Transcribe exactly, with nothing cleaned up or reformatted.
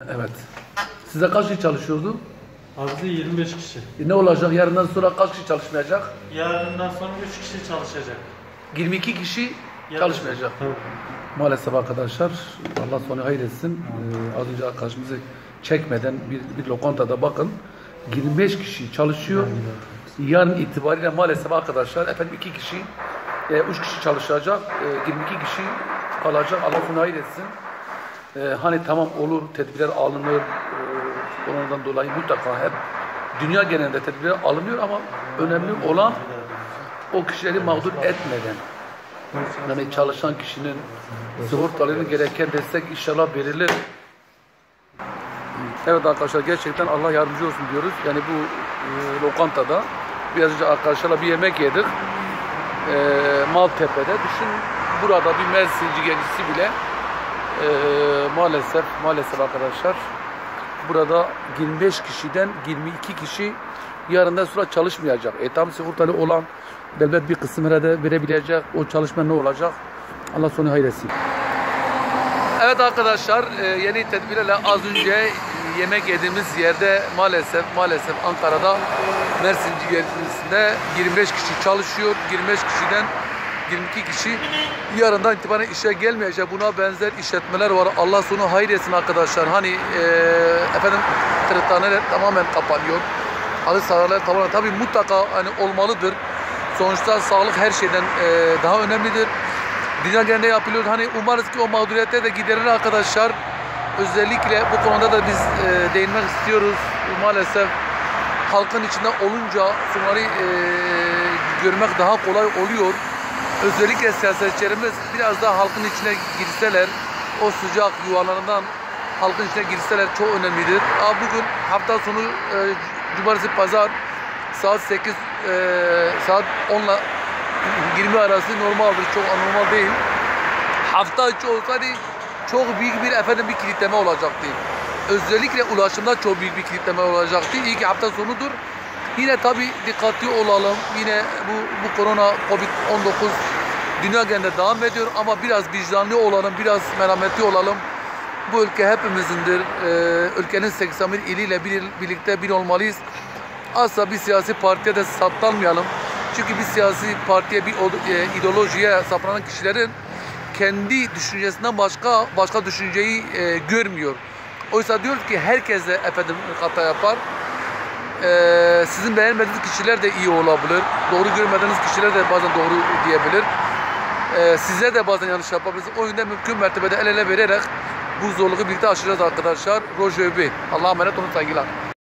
Evet. Size kaç kişi çalışıyordu? Abi yirmi beş kişi. E ne olacak? Yarından sonra kaç kişi çalışmayacak? Yarından sonra üç kişi çalışacak. yirmi iki kişi Yarın. çalışmayacak. Tabii. Maalesef arkadaşlar, Allah sonu hayretsin. Ee, az önce arkadaşımızı çekmeden bir, bir lokantada bakın. yirmi beş kişi çalışıyor. Yarın itibariyle maalesef arkadaşlar efendim iki kişi, e, üç kişi çalışacak, e, yirmi iki kişi kalacak. Allah sonu hayretsin. E, hani tamam olur, tedbirler alınır. E, ondan dolayı mutlaka hep dünya genelinde tedbirler alınıyor ama önemli olan o kişileri mağdur etmeden, yani çalışan kişinin sigortalarına gereken destek inşallah verilir. Evet arkadaşlar, gerçekten Allah yardımcı olsun diyoruz. Yani bu e, lokantada biraz önce arkadaşlarla bir yemek yedik. E, Maltepe'de. Düşün, burada bir Mersin ciğercisi bile e, maalesef maalesef arkadaşlar burada yirmi beş kişiden yirmi iki kişi yarından sonra çalışmayacak. E tam sigortalı olan devlet bir kısım herhalde verebilecek. O çalışma ne olacak? Allah sonu hayretsin. Evet arkadaşlar, yeni tedbirlerle az önce yemek yediğimiz yerde maalesef maalesef Ankara'da Mersin ciğercisinde yirmi beş kişi çalışıyor. yirmi beş kişiden yirmi iki kişi yarından itibaren işe gelmeyecek. Buna benzer işletmeler var. Allah sonu hayretsin arkadaşlar. Hani e, efendim kırıkhaneler tamamen kapanıyor. Halı sahalar tamamen, tabii mutlaka hani olmalıdır. Sonuçta sağlık her şeyden e, daha önemlidir. Dünya genelinde yapılıyor. Hani umarız ki o mağduriyetler de giderilir arkadaşlar. Özellikle bu konuda da biz e, değinmek istiyoruz. Maalesef halkın içinde olunca bunları e, görmek daha kolay oluyor. Özellikle siyasetçilerimiz biraz daha halkın içine girseler, o sıcak yuvalarından halkın içine girseler çok önemlidir. Aa, bugün hafta sonu e, cumartesi pazar saat sekiz e, saat on ile yirmi arası normaldir, çok anormal değil. Hafta içi olsaydı çok büyük bir efendim bir kilitleme olacaktı. Özellikle ulaşımda çok büyük bir kilitleme olacaktı. İyi ki hafta sonudur. Yine tabi dikkatli olalım. Yine bu bu korona kovid on dokuz dünya genelinde devam ediyor ama biraz vicdanlı olalım, biraz merhametli olalım. Bu ülke hepimizindir. Ee, ülkenin seksen bir iliyle bir, birlikte bir olmalıyız. Asla bir siyasi partiye de saptanmayalım. Çünkü bir siyasi partiye, bir e, ideolojiye saplanan kişilerin kendi düşüncesinden başka başka düşünceyi e, görmüyor. Oysa diyoruz ki herkes de efendim hata yapar. E, sizin beğenmediğiniz kişiler de iyi olabilir. Doğru görmediğiniz kişiler de bazen doğru diyebilir. E, size de bazen yanlış yapabilirsiniz. O yüzden mümkün mertebede el ele vererek bu zorluğu birlikte aşacağız arkadaşlar. Rojobi. Allah'a emanet olun, saygılar.